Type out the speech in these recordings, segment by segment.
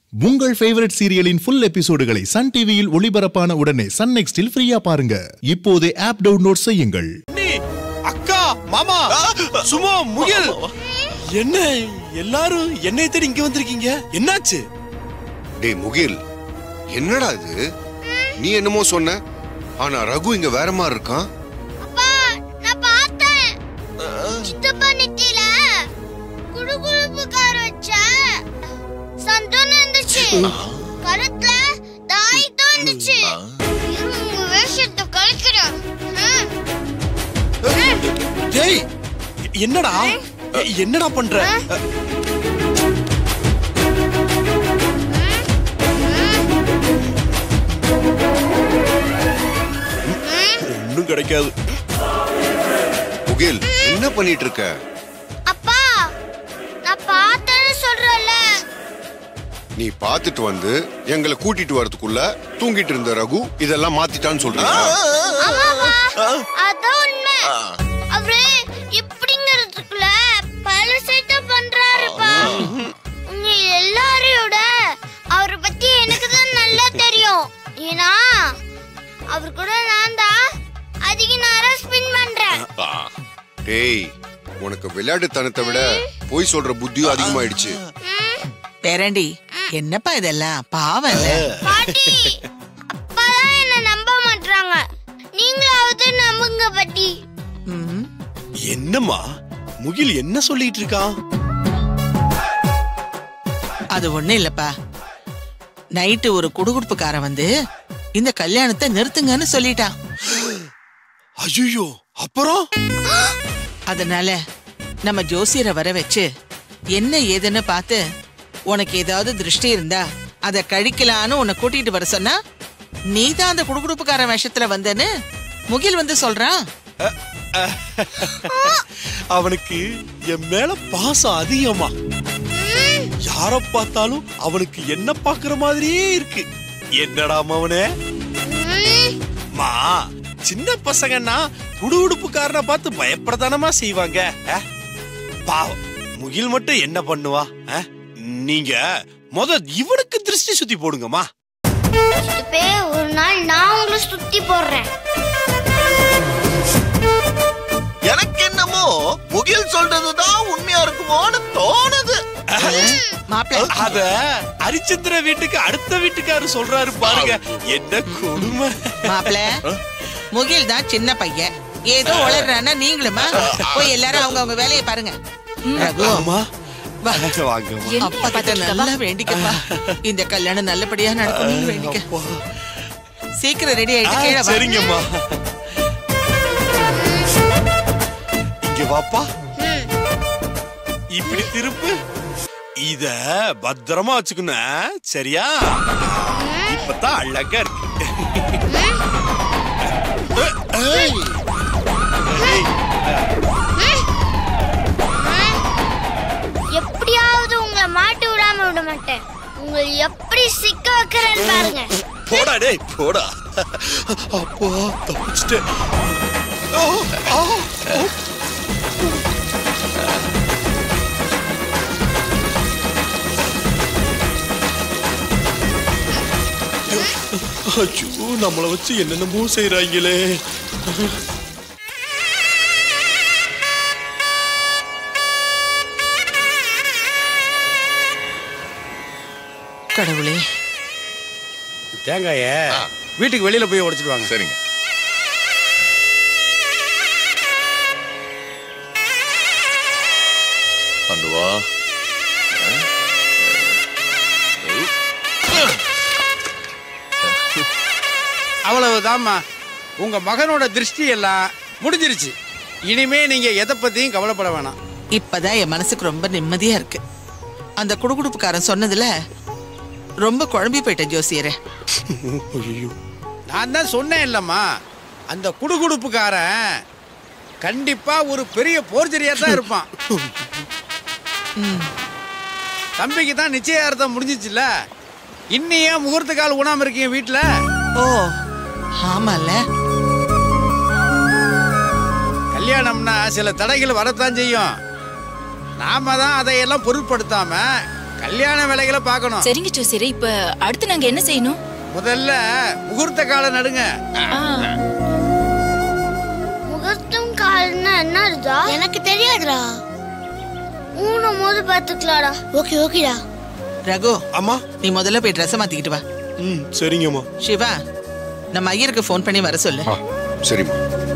உங்கள் ஃபேவரட் சீரியலின் ஃபுல் எபிசோடுகளை சன் டிவியில் ஒளிபரப்பான உடனே சன் நெக்ஸ்டில் ஃப்ரீயா பாருங்க. இப்போதே ஆப் டவுன்லோட் செய்யுங்கள். அக்கா, மாமா, சும்மா முயல், என்ன எல்லாரும் என்னை தேடி இங்க வந்திருக்கீங்க? என்னாச்சு? டேய் முகில், என்னடா இது? நீ என்னமோ சொன்ன, ஆனா ரகு இங்க வேற மாதிரி இருக்கான். அப்பா, நான் பார்த்தேன். சித்தப்பா நெத்தியில குடுகுடுப்பு கார வச்ச சந்தனம் இருந்துச்சு. கருத்துல தாயிட்டம் இருந்துச்சு. உங்க வேஷத்தை கலக்கிறேன். டேய், என்னடா என்னடா பண்ற? ஒண்ணும் கிடைக்காது. முகில், என்ன பண்ணிட்டு இருக்க? அப்பா, நான் பார்த்தேன்னு சொல்றல. நீ பாத்துட்டு வந்து எங்களை கூட்டிட்டு வரதுக்குள்ள தூங்கிட்டு இருந்த ரகு இதெல்லாம் மாத்திட்டான்னு சொல்றீங்க. அதான் உண்மை. அவரு இப்படிங்கிறதுக்குள்ள பல சேட்டை பண்றாருப்பா. உங்க எல்லாரையோட அவரை பத்தி எனக்கு தான் நல்லா தெரியும். ஏன்னா அவர் கூட நான் தான் அதிக நேரம் ஸ்பெண்ட் பண்றேன். டேய், உனக்கு விளையாட்டுத்தனத்தை விட போய் சொல்ற புத்தியும் அதிகமாயிடுச்சு. பேரண்டி, என்னப்பா இதெல்லாம்? பாவம் இல்ல பாட்டி, அப்பதான் என்ன நம்ப மாட்டாங்க. நீங்களாவது நம்புங்க பாட்டி. என்னம்மா முகில் என்ன சொல்லிட்டு இருக்கான்? அது ஒண்ணு இல்லப்பா. நைட்டு ஒரு குடுகுடுப்புக்காரன் வந்து இந்த கல்யாணத்தை நிறுத்துங்கன்னு சொல்லிட்டான். ஐயோ, அப்புறம்? அதனால நம்ம ஜோசியரை வர வச்சு என்ன ஏதுன்னு பார்த்து உனக்கு ஏதாவது திருஷ்டி இருந்தா அத கழிக்கலான்னு உன்னை கூட்டிட்டு வர சொன்னா நீதான் அந்த குடுகுடுப்புக்காரன் வேஷத்துல வந்தேன்னு முகில் வந்து சொல்றான். அவனுக்கு என் மேல பாசம் அதிகமா. யார பார்த்தாலும் அவனுக்கு என்ன பாக்குற மாதிரியே இருக்கு. என்னடா அவனே? மா, சின்ன பசங்கன்னா குடுகுடுப்புக்காரனை பார்த்து பயப்படதானமா செய்வாங்க. பாவம், முகில் மட்டும் என்ன பண்ணுவா? நீங்க இவனுக்கு திருஷ்டி சுத்தி போடுங்கம்மா. ஒரு நாள் நான் உங்களை சுத்தி போடுறேன். எனக்கு என்னமோ முகில் சொல்றதுதான் உண்மையா இருக்குமோன்னு தோணுது. அத ஹரிச்சந்திர வீட்டுக்கு அடுத்த வீட்டுக்காரு சொல்றாரு பாருங்க. என்ன கொடுமை. மாப்பிள்ள, முகில் தான் சின்ன பையன், ஏதோ உளறானா நீங்களுமா போய் எல்லாரும் அவங்க வேலையை பாருங்க. அப்பா கிட்ட நல்லா வேண்டிக்கப்பா, இந்த கல்யாணம் நல்லபடியா நடக்கணும்னு வேண்டிக்க. சீக்கிரம் ரெடி ஆயிட்டு கீழே வா. சரிங்கம்மா. இங்க வாப்பா, இப்படி திருப்பு. இத பத்திரமா வச்சுக்கணும், சரியா? இப்பதான் அழகா இருக்கு. எப்படியாவது உங்களை மாட்டி விடாம விட மாட்டேன். உங்களை எப்படி சிக்க வைக்கிறேன்னு பாருங்க. போடா டேய், போடா. அப்பா, தப்பிச்சிட்டேன். ஐயோ, நம்மள வச்சு என்னென்னமோ செய்யறாங்களே. கடவுளே, தேங்காய வீட்டுக்கு வெளியில போய் உடைச்சிட்டு வாங்க. சரிங்க. அண்டுவா. அவ்வளவுதாம்மா, உங்க மகனோட திருஷ்டி எல்லாம் முடிஞ்சிருச்சு. இனிமே நீங்க எதை பத்தியும் கவலைப்பட வேணாம். இப்பதான் என் மனசுக்கு ரொம்ப நிம்மதியா இருக்கு. அந்த குடுகுடுப்புக்காரன் சொன்னதுல ரொம்ப குழம்பி போயிட்டேன் ஜோசியரே. நான் தான் சொன்னேன் இல்லம்மா, அந்த குடுகுடுப்புக்காரன் கண்டிப்பா ஒரு பெரிய போர்ஜரியா தான் இருப்பான். தம்பிக்கு தான் நிச்சயார்த்தம் முடிஞ்சிச்சுல, இன்னையே முகூர்த்த கால் உணாம இருக்கீங்க வீட்டுல. ஓ ஆமால, கல்யாணம்னா சில தடைகள் வரத்தான் செய்யும். நாம தான் அதையெல்லாம் பொருட்படுத்தாம கல்யாண வேலைகளை பார்க்கணும். சரிங்க ஜோசியரே, இப்ப அடுத்து நாங்க என்ன செய்யணும்? முதல்ல முகூர்த்த காலம் நடுங்க. முகூர்த்தம் கால்னா என்ன அர்த்தா? எனக்கு தெரியாதுடா. ஊனம் போது பாத்துக்கலாடா. ஓகேடா. ரகு, அம்மா. நீ முதல்ல போய் ட்ரெஸ் மாத்திக்கிட்டு வா. சரிங்கம்மா. சிவா, நம்ம ஐயருக்கு ஃபோன் பண்ணி வர சொல்லு. சரிம்மா.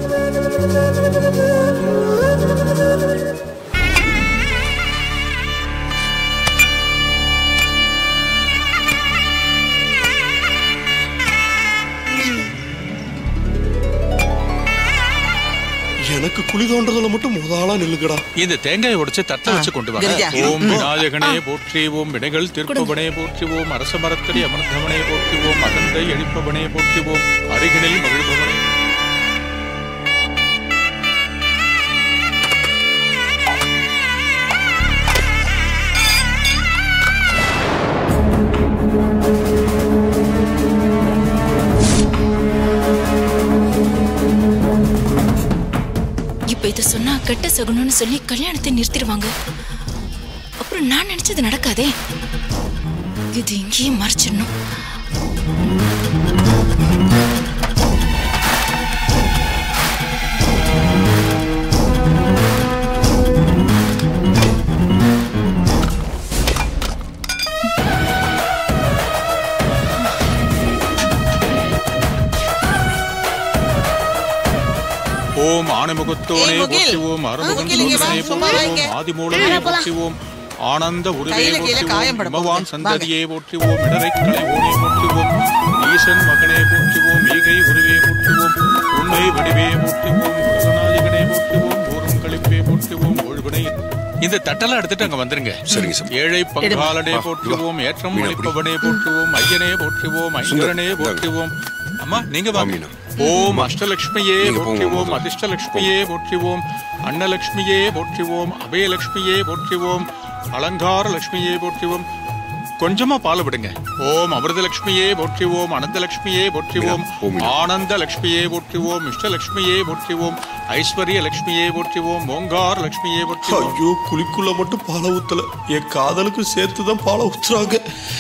எனக்கு குழி தோன்றதுல மட்டும் முதலா நில்லுங்கடா. இந்த தேங்காயை உடைச்சு தட்ட வச்சு கொண்டு வாங்க. ஓம் விநாயகனே போற்றி, ஓம் வினைகள் தீர்ப்பவனே போற்றி, ஓம் அரச மரத்தடி அமர்ந்தவனே போற்றி, ஓம் அகந்தை எழிப்பவனே போற்றி, ஓம் அருகினில் மகிழ்பவனே. இப்ப இத சொன்னா கெட்ட சகுனம்னு சொல்லி கல்யாணத்தை நிறுத்திடுவாங்க. அப்புறம் நான் நினைச்சது நடக்காதே. இது இங்கேயே மறைச்சிடணும். ஓம் ஆனமுகத்தோனே போற்றி, ஓம் அருமுகத்தோனே போற்றி, ஓம் ஆதிமூலனே போற்றி, ஓம் ஆனந்த உருவே போற்றி, ஓம் பகவான் சந்ததியே போற்றி, ஓம் இடரைக்கலை ஓனே போற்றி, ஓம் ஈசன் மகனே போற்றி, ஓம் ஈகை உருவே போற்றி, ஓம் உண்மை வடிவே போற்றி, ஓம் முருகநாயகனே போற்றி, ஓம் ஊரும் கழிப்பே போற்றி, ஓம் ஒழுவினை. இந்த தட்டெல்லாம் எடுத்துட்டு அங்க வந்துருங்க. சரிங்க சார். ஏழை பங்காளனே போற்றுவோம், ஏற்றம் அளிப்பவனே போற்றுவோம், ஐயனே போற்றுவோம், ஐங்கரனே போற்றுவோம். அம்மா நீங்க வாங்க. ஓம் அஷ்டலட்சுமியே போற்றுவோம், அதிர்ஷ்டலட்சுமியே போற்றுவோம், அன்னலட்சுமியே போற்றுவோம், அபயலட்சுமியே போற்றுவோம், அலங்கார லட்சுமியே போற்றுவோம். கொஞ்சமா பால் விடுங்க. ஓம் அமிர்தலட்சுமியே போற்றுவோம், அனந்தலட்சுமியே போற்றுவோம், ஆனந்த லட்சுமியே போற்றுவோம், இஷ்டலட்சுமியே போற்றுவோம், ஐஸ்வர்ய லட்சுமியே போற்றுவோம், ஓங்கார லட்சுமியே போற்றுவோம். ஐயோ, குளிக்குள்ள மட்டும் பாலை ஊத்தல, என் காதலுக்கு சேர்த்துதான் பாலை ஊத்துறாங்க.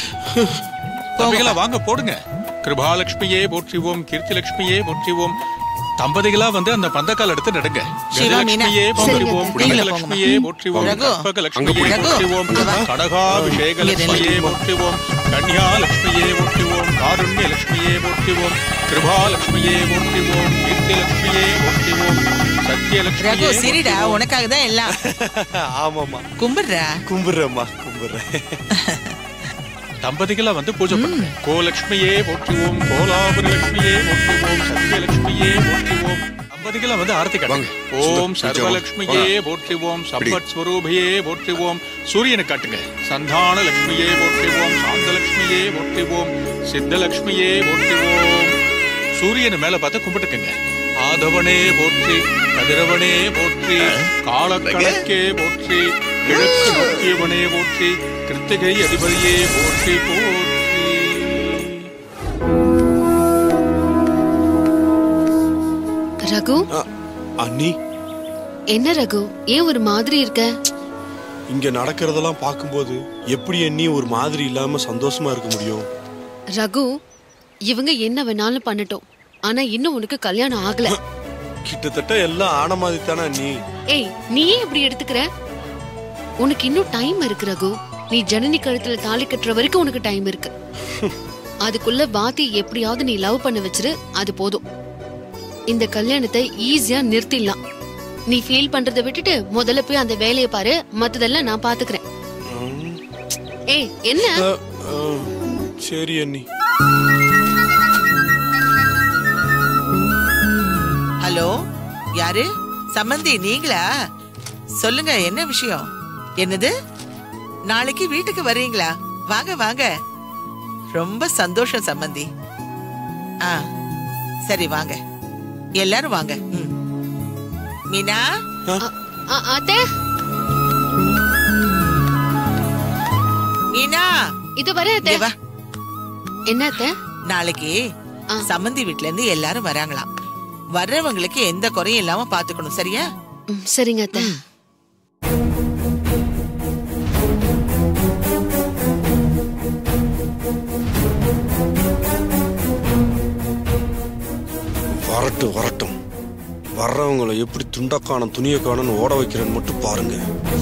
தம்பிகளா வாங்க போடுங்க. கிருபாலட்சுமியே போற்றுவோம், கீர்த்தி லட்சுமியே போற்றுவோம். தம்பதிகளா வந்து அந்த பந்தக்கால் எடுத்து நடுங்க. கஜலட்சுமியே போற்றுவோம், புண்ணியலட்சுமியே போற்றுவோம், கற்பகலட்சுமியே போற்றுவோம், கடகாபிஷேக லட்சுமியே போற்றுவோம், கன்யாலட்சுமியே போற்றுவோம், காருண்ய லட்சுமியே போற்றுவோம், கிருபாலட்சுமியே போற்றுவோம், கீர்த்தி லட்சுமியே போற்றுவோம், சத்யலட்சுமியே. சரிடா, உனக்காக தான் எல்லாம். ஆமாமா, கும்பிடுறா. கும்பிடுறேம்மா, கும்பிடுறேன். தம்பதிகளா வந்து பூஜை பண்ணுங்க. கோலட்சுமியே போற்றுவோம், கோலாபுரி லட்சுமியே போற்றுவோம், சத்யலட்சுமியே போற்றுவோம். தம்பதிகளா வந்து ஆரத்தி காட்டுங்க. ஓம் சர்வலட்சுமியே போற்றுவோம், சம்பத் ஸ்வரூபியே போற்றுவோம். சூரியனை காட்டுங்க. சந்தான லட்சுமியே போற்றுவோம், சாந்தலட்சுமியே போற்றுவோம், சித்தலட்சுமியே போற்றுவோம். சூரியனை மேல பார்த்து கும்பிட்டுக்குங்க. ஆதவனே போற்றி, கதிரவனே போற்றி, காலக்கணக்கே போற்றி, கிழக்கு நோக்கியவனே போற்றி, கிருத்திகை அதிபதியே போற்றி போற்றி. ரகு, அண்ணி என்ன ரகு, ஏன் ஒரு மாதிரி இருக்க? இங்க நடக்கிறதெல்லாம் பார்க்கும்போது எப்படி அண்ணி ஒரு மாதிரி இல்லாம சந்தோஷமா இருக்க முடியும்? ரகு, இவங்க என்ன வேணாலும் பண்ணட்டும், ஆனா இன்னும் உனக்கு கல்யாணம் ஆகல. கிட்டத்தட்ட எல்லாம் ஆன மாதிரி தானே அண்ணி. ஏய், நீ ஏன் இப்படி எடுத்துக்கிற? உனக்கு இன்னும் டைம் இருக்கு ரகு. நீ ஜனனி கழுத்துல தாலி கட்டுற வரைக்கும் உனக்கு டைம் இருக்கு. அதுக்குள்ள பாத்தி எப்படியாவது நீ லவ் பண்ண வச்சிரு, அது போதும். இந்த கல்யாணத்தை ஈஸியா நிறுத்திடலாம். நீ ஃபீல் பண்றதை விட்டுட்டு முதல்ல போய் அந்த வேலையை பாரு, மத்ததெல்லாம் நான் பாத்துக்கிறேன். ஏய், என்ன? சரி அண்ணி. ஹலோ, யாரு? சம்பந்தி நீங்களா? சொல்லுங்க, என்ன விஷயம்? என்னது, நாளைக்கு வீட்டுக்கு வர்றீங்களா? வாங்க வாங்க, ரொம்ப சந்தோஷம் சம்பந்தி. சரி வாங்க, எல்லாரும் வாங்க. மீனா, அத்தை. மீனா, இது வர அத்தை. என்ன அத்தை? நாளைக்கு சம்பந்தி வீட்ல இருந்து எல்லாரும் வராங்களாம். வர்றவங்களுக்கு எந்த குறையும் இல்லாம பாத்துக்கணும், சரியா? சரிங்க அத்தை. வரட்டும் வரட்டும், வர்றவங்களை எப்படி துண்டக்கானம் துணியக்கானு ஓட வைக்கிறேன்னு மட்டும் பாருங்க.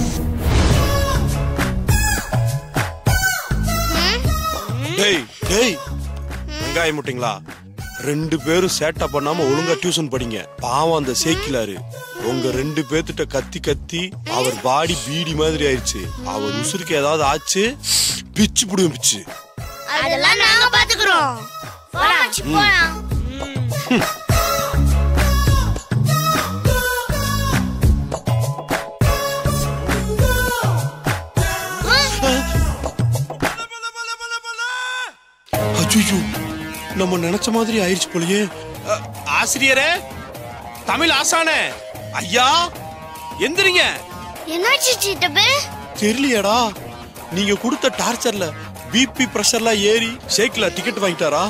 டேய் டேய், வெங்காயம் முட்டிங்களா, 2 பேரும் சேட்டை பண்ணாம ஒழுங்கா டியூஷன் படிங்க. பாவம் அந்த சேக்கிலாரு உங்க 2 பேர்த்திட்ட கத்தி கத்தி அவர் பாடி பீடி மாதிரி ஆயிடுச்சு. அவர் உசுருக்கு ஏதாவது ஆச்சு பிச்சு புடுவேன் பிச்சு. அதெல்லாம் நாங்க பாத்துக்கிறோம். போலாம். ஐயோ, நம்ம நினைச்ச மாதிரி ஆயிடுச்சு போலயே. ஆசிரியரே, தமிழ் ஆசானே, ஐயா எந்திரிங்க. என்னாச்சு சித்தப்பே? தெரியலையாடா, நீங்க கொடுத்த டார்ச்சர்ல பிபி பிரஷர்லாம் ஏறி சைக்கிள டிக்கெட் வாங்கிட்டாரா?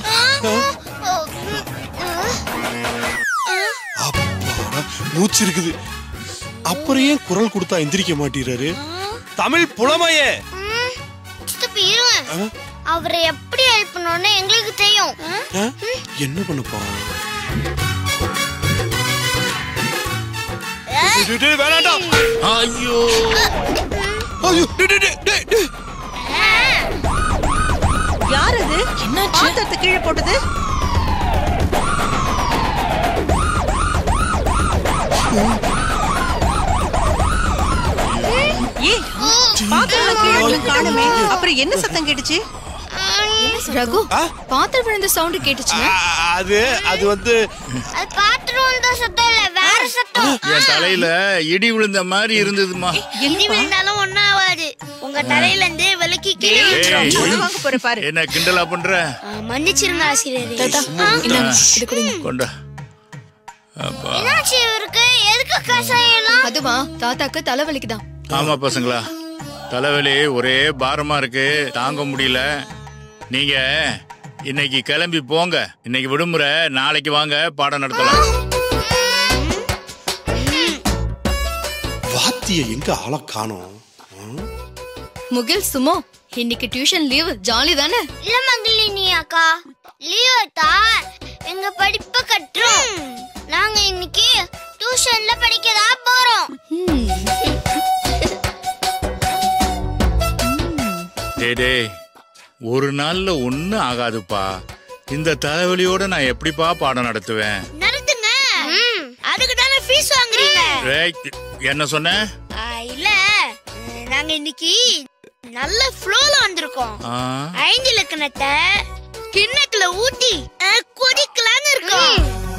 மூச்சு இருக்குது. அப்புறம் ஏன் குரல் கொடுத்தா எந்திரிக்க மாட்டேறாரு? தமிழ் புலமையே. அவரை எப்படி ஹெல்ப் பண்ணனும்னு எங்களுக்கு தெரியும். என்ன பண்ணப்பா? வேணாடா. ஐயோ ஐயோ, யார் அது? என்னாச்சு? பாத்திரத்தை கீழே போட்டது. ஏய், பாத்திரம் கீழே காணுமே. அப்புறம் என்ன சத்தம் கேட்டுச்சு? ரகு, பாத்திரம் விழுந்த சவுண்ட் கேட்டுச்சு. அது வந்து பாத்திரம் விழுந்த சத்தம் இல்ல, வேற சத்தம். என் தலையில இடி விழுந்த மாதிரி இருந்ததுமா. இடி விழுந்தாலும் ஒண்ணும் ஆகாது. உங்க தலையில இருந்து விலக்கி கீழே விழுந்துரும். வாங்க போற பாரு. என்ன கிண்டலா பண்ற? மன்னிச்சிருங்க ஆசிரியரே. கொண்டா. என்னாச்சு இவருக்கு? எதுக்கு கசாயம்? அதுவா, தாத்தாக்கு தலைவலிக்குதான். ஆமா பசங்களா, தலைவலி ஒரே பாரமா இருக்கு, தாங்க முடியல. நீங்க இன்னைக்கு கிளம்பி போங்க. இன்னைக்கு விடுமுறை, நாளைக்கு வாங்க, பாடம் நடத்தலாம். வாத்திய எங்க ஆள காணோம்? முகில், சுமோ, இன்னைக்கு டியூஷன் லீவ், ஜாலி தானே? இல்ல மங்கிலினி அக்கா, லீவ் தான் எங்க படிப்பை கட்டுறோம். நாங்க இன்னைக்கு டியூஷன்ல படிக்கதா போறோம். டேய், ஒரு நாள்ல ஒண்ணும் ஆகாதுப்பா. இந்த தலைவலியோட நான் எப்படிப்பா பாடம் நடத்துவேன்? நடத்துங்க, அதுக்கு தானே ஃபீஸ் வாங்குறீங்க. என்ன சொன்ன? இல்ல, நாங்க இன்னைக்கு நல்ல ஃப்ளோல வந்திருக்கோம். 5 இலக்கணத்தை கிண்ணத்துல ஊத்தி கொதிக்கலான்னு இருக்கோம்.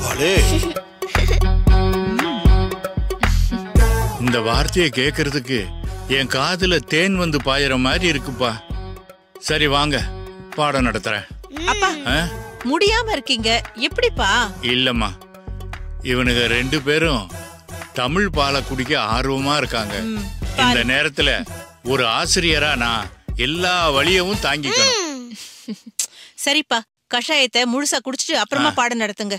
இந்த வார்த்தையை கேக்குறதுக்கு என் காதுல தேன் வந்து பாயிற மாதிரி இருக்குப்பா. சரி வாங்க, பாடம் நடத்துறேன். அப்பா, முடியாம இருக்கீங்க, எப்படிப்பா? இல்லம்மா, இவனுங்க 2 பேரும் தமிழ் பாலை குடிக்க ஆர்வமா இருக்காங்க. இந்த நேரத்துல ஒரு ஆசிரியரா நான் எல்லா வழியவும் தாங்கிக்கணும். சரிப்பா, கஷாயத்தை முழுசா குடிச்சிட்டு அப்புறமா பாடம் நடத்துங்க.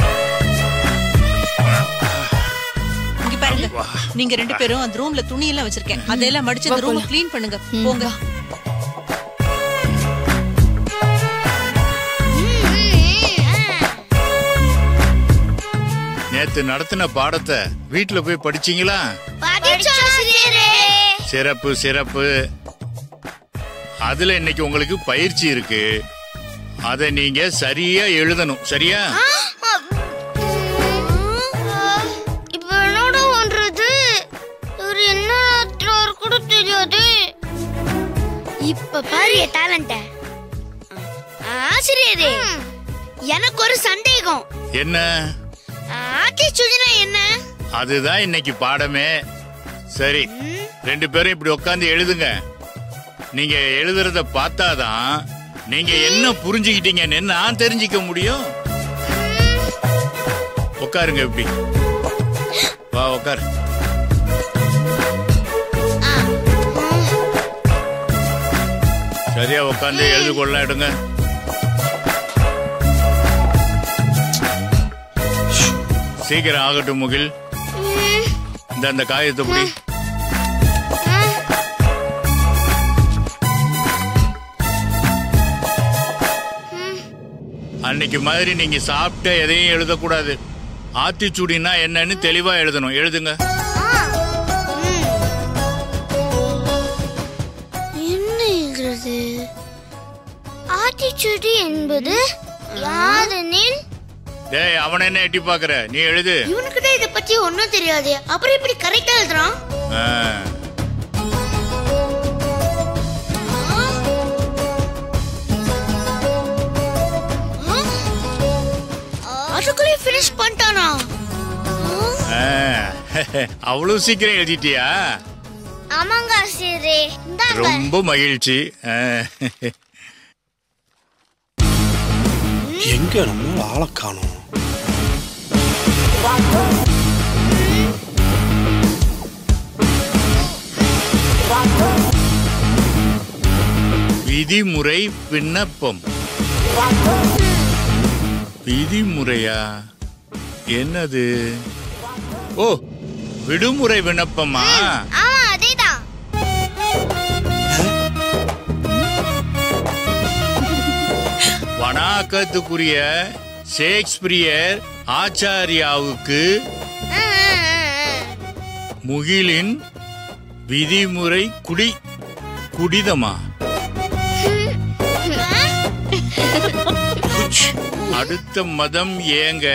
இங்க பாருங்க, நீங்க 2 பேரும் அந்த ரூம்ல துணி எல்லாம் வச்சிருக்கேன், அதெல்லாம் மடிச்சு அந்த ரூம் க்ளீன் பண்ணுங்க. போங்க. நேத்து நடத்தின பாடத்தை வீட்டுல போய் படிச்சீங்களா? சிறப்பு சிறப்பு. அதுல இன்னைக்கு உங்களுக்கு பயிற்சி இருக்கு, அதை நீங்க சரியா எழுதணும். சரியா? இப்ப என்னோட ஒன்றது ஒரு என்ன கூட தெரியாது. இப்ப பாரு டேலண்ட. ஆசிரியரே, எனக்கு ஒரு சந்தேகம். என்ன? ஆத்திச்சுனா என்ன? அதுதான் இன்னைக்கு பாடமே. சரி, 2 பேரும் இப்படி உட்கார்ந்து எழுதுங்க. நீங்க எழுதுறத பார்த்தாதான் நீங்க என்ன புரிஞ்சுக்கிட்டீங்கன்னு நான் தெரிஞ்சுக்க முடியும். உட்காருங்க. இப்படி வா, உட்காரு. சரியா உட்கார்ந்து எழுது கொள்ளலாம். எடுங்க. சீக்கிரம் ஆகட்டும் முகில். இந்த காயத்தை புடி. அன்னைக்கு மாதிரி நீங்க சாப்பிட்ட எதையும் எழுதக்கூடாது. ஆத்திச்சூடினா என்னன்னு தெளிவா எழுதணும். எழுதுங்க. என்ன எழுதுறது? ஆத்திச்சூடி என்பது யாதெனில் டேய், அவனை என்ன எட்டி பாக்குற? நீ எழுது. இவனுக்கிட்ட இத பத்தி ஒண்ணும் தெரியாது, அப்புறம் இப்படி கரெக்டா எழுதுறான். அதுக்குள்ளே ஃபினிஷ் பண்ணிட்டானா? அவ்வளவு சீக்கிரம் எழுதிட்டியா? ஆமாங்க ஆசிரியரே. ரொம்ப மகிழ்ச்சி. எங்க நம்ம ஆளை காணோம்? விதிமுறை விண்ணப்பம். விதிமுறையா? என்னது? ஓ, விடுமுறை விண்ணப்பமா? ஆமா, அதேதான். வணக்கத்துக்குரிய ஷேக்ஸ்பியர் ஆச்சாரியாவுக்கு முகிலின் விதிமுறை குடிதமா? அடுத்த மதம் ஏங்க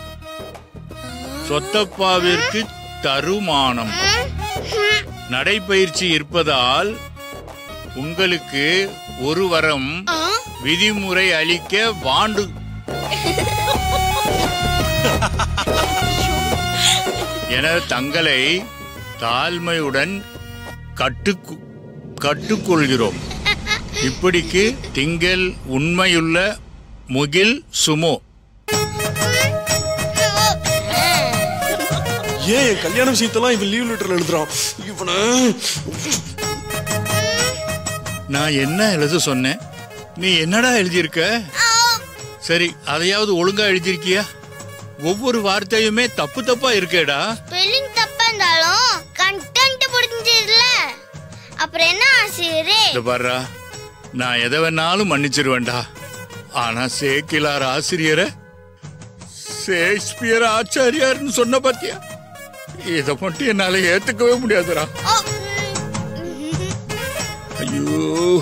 சொத்தப்பாவிற்கு தருமானம். நடைபயிற்சி இருப்பதால் உங்களுக்கு ஒரு வரம் விதிமுறை அளிக்க வாண்டு. என தங்களை தாழ்மையுடன் கட்டுக்கொள்கிறோம். இப்படிக்கு திங்கள் உண்மையுள்ள முகில் சுமோ. ஏன் என் கல்யாண விஷயத்தெல்லாம் இவன் லீவ் லெட்டர்ல எழுதுறான்? இவன நான் என்ன எழுத சொன்னேன்? நீ என்னடா எழுதியிருக்க? சரி, அதையாவது ஒழுங்கா எழுதியிருக்கியா? ஒவ்வொரு வார்த்தையுமே தப்பு தப்பா இருக்கேடா. ஸ்பெல்லிங் தப்பா இருந்தாலும் கண்டென்ட் புரிஞ்சிரல. அப்புறம் என்ன ஆசிரியரே? இத பாருடா, நான் எதை வேணாலும் மன்னிச்சிருவேன்டா. ஆனா சேக்கிலார் ஆசிரியரை ஷேக்ஸ்பியர் ஆச்சாரியார்னு சொன்ன பாத்தியா? இத மட்டும் என்னால ஏத்துக்கவே முடியாதுடா. ஐயோ,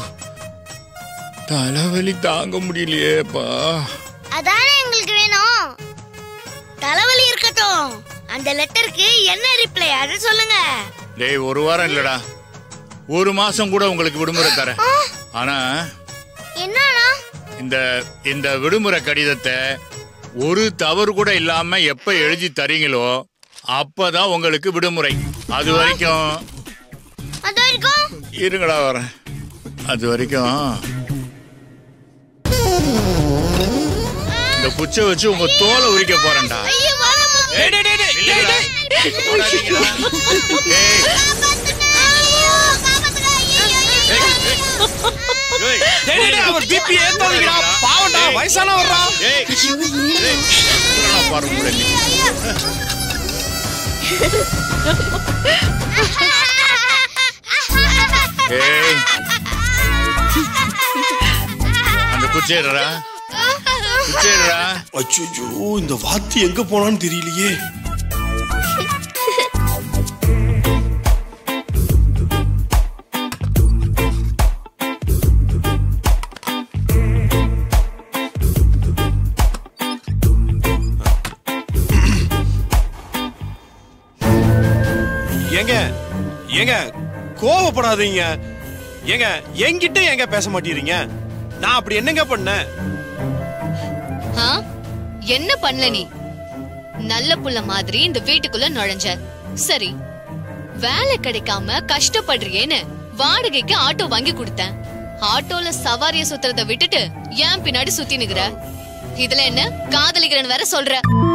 தலைவலி தாங்க முடியலையேப்பா. அதானே எங்களுக்கு வேணும். தலைவலி இருக்கட்டும், அந்த லெட்டருக்கு என்ன ரிப்ளை அது சொல்லுங்க. டேய், ஒரு வாரம் இல்லடா, ஒரு மாசம் கூட உங்களுக்கு விடுமுறை தரேன். ஆனா என்னன்னா இந்த விடுமுறை கடிதத்தை ஒரு தவறு கூட இல்லாம எப்ப எழுதி தரீங்களோ அப்பதான் உங்களுக்கு விடுமுறை. அது வரைக்கும் இருங்கடா, வரேன். அது வரைக்கும் இந்த குச்சை வச்சு உங்க தோலை உரிக்க போறேன்டா. அவர் பிபி ஏத்தாதீங்கடா, பாவம்டா, வயசானவர்டா. பாருங்க, அந்த குச்சேரா குச்சேரா. அச்சோ, இந்த வாத்தி எங்க போனான்னு தெரியலையே. ஏங்க ஏங்க கோவப்படாதீங்க. ஏங்க என்கிட்ட ஏங்க பேச மாட்டீங்க? நான் அப்படி என்னங்க பண்ணேன்? என்ன பண்ணல? நீ நல்ல புள்ள மாதிரி இந்த வீட்டுக்குள்ள நுழைஞ்ச. சரி, வேலை கிடைக்காம கஷ்டப்படுறியேன்னு வாடகைக்கு ஆட்டோ வாங்கி கொடுத்தேன். ஆட்டோல சவாரிய சுத்துறத விட்டுட்டு ஏன் பின்னாடி சுத்தி நிக்கிற? இதுல என்ன காதலிக்கிறேன்னு வேற சொல்ற?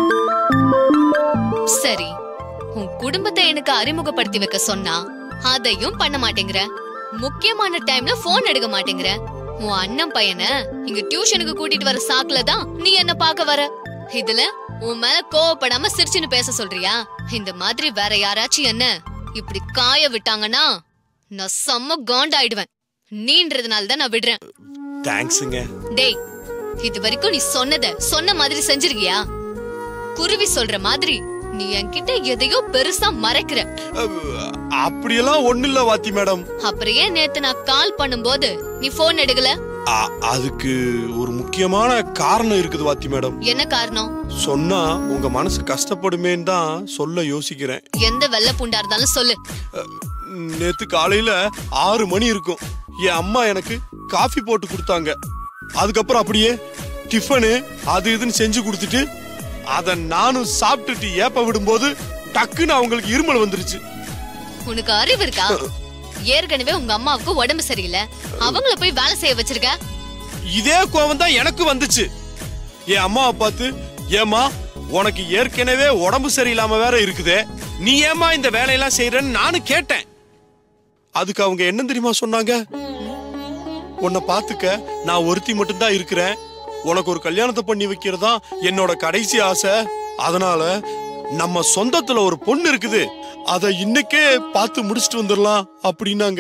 சரி, உன் குடும்பத்தை எனக்கு அறிமுகப்படுத்தி வைக்க சொன்னா அதையும் பண்ண மாட்டேங்கிற. முக்கியமான டைம்ல போன் எடுக்க மாட்டேங்கிற. உன் அண்ணன் பையனை இங்க டியூஷனுக்கு கூட்டிட்டு வர சாக்குல தான் நீ என்ன பாக்க வர. இதுல உன் மேல கோவப்படாம சிரிச்சுன்னு பேச சொல்றியா? இந்த மாதிரி வேற யாராச்சும் என்ன இப்படி காய விட்டாங்கன்னா நான் செம்ம காண்டாயிடுவேன். நீன்றதுனால தான் நான் விடுறேன். தேங்க்ஸ்ங்க. டேய், இது வரைக்கும் நீ சொன்ன மாதிரி செஞ்சிருக்கியா? குருவி சொல்ற மாதிரி நீ என்கிட்ட எதையோ பெருசா மறைக்கிற. அப்படியெல்லாம் ஒண்ணு இல்ல வாத்தி மேடம். அப்புறம் ஏன் நேத்து நான் கால் பண்ணும்போது நீ போன் எடுக்கல? அதுக்கு ஒரு முக்கியமான காரணம் இருக்குது வாத்தி மேடம். என்ன காரணம்? சொன்னா உங்க மனசு கஷ்டப்படுமேன்னு தான் சொல்ல யோசிக்கிறேன். எந்த வெள்ள புண்டா இருந்தாலும் சொல்லு. நேத்து காலையில 6 மணி இருக்கும். என் அம்மா எனக்கு காஃபி போட்டு கொடுத்தாங்க. அதுக்கப்புறம் அப்படியே டிஃபனு அது இதுன்னு செஞ்சு கொடுத்துட்டு அத நானும் சாப்பிட்டுட்டு ஏப்ப விடும்போது டக்குன்னு அவங்களுக்கு இருமல் வந்துருச்சு. உனக்கு அறிவு இருக்கா? ஏற்கனவே உங்க அம்மாவுக்கு உடம்பு சரியில்லை, அவங்கள போய் வேலை செய்ய வச்சிருக்க. இதே கோவம் தான் எனக்கு வந்துச்சு. என் அம்மாவை பார்த்து, ஏமா உனக்கு ஏற்கனவே உடம்பு சரியில்லாம வேற இருக்குதே, நீ ஏமா இந்த வேலையெல்லாம் செய்யறன்னு நானும் கேட்டேன். அதுக்கு அவங்க என்ன தெரியுமா சொன்னாங்க? உன்னை பாத்துக்க நான் ஒருத்தி மட்டும்தான் இருக்கிறேன், உனக்கு ஒரு கல்யாணத்தை பண்ணி வைக்கிறதா என்னோட கடைசி ஆசை. அதனால நம்ம சொந்தத்துல ஒரு பொண்ணு இருக்குது, அத இன்னைக்கே பார்த்து முடிச்சிட்டு வந்துடலாம் அப்படின்னாங்க.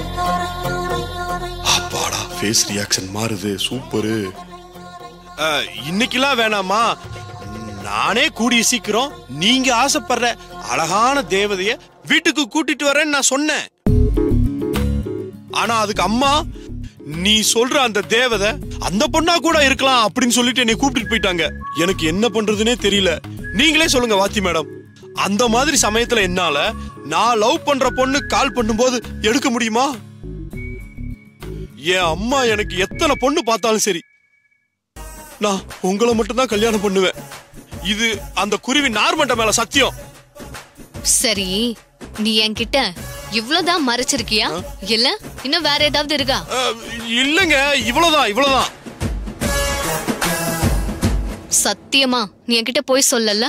அப்பாடா, ஃபேஸ் ரியாக்ஷன் மாறுது, சூப்பரு. இன்னைக்கெல்லாம் வேணாமா, நானே கூடிய சீக்கிரம் நீங்க ஆசைப்படுற அழகான தேவதைய வீட்டுக்கு கூட்டிட்டு வரேன்னு நான் சொன்னேன். ஆனா அதுக்கு அம்மா, நீ சொல்ற அந்த தேவதை அந்த பொண்ணா கூட இருக்கலாம் அப்படின்னு சொல்லிட்டு என்னை கூப்பிட்டு போயிட்டாங்க. எனக்கு என்ன பண்றதுன்னே தெரியல. நீங்களே சொல்லுங்க வாத்தி மேடம். அந்த மாதிரி சமயத்துல என்னால நான் லவ் பண்ற பொண்ணு கால் பண்ணும்போது எடுக்க முடியுமா? என் அம்மா எனக்கு எத்தனை பொண்ணு பார்த்தாலும் சரி, நான் உங்களை மட்டும்தான் கல்யாணம் பண்ணுவேன். இது அந்த குருவி நார்மண்ட மேல சத்தியம். சரி, நீ என்கிட்ட இவ்வளவுதான் மறைச்சிருக்கியா, இல்ல இன்னும் வேற ஏதாவது இருக்கா? இல்லங்க, இவ்வளவுதான். சத்தியமா நீ என்கிட்ட போய் சொல்லல?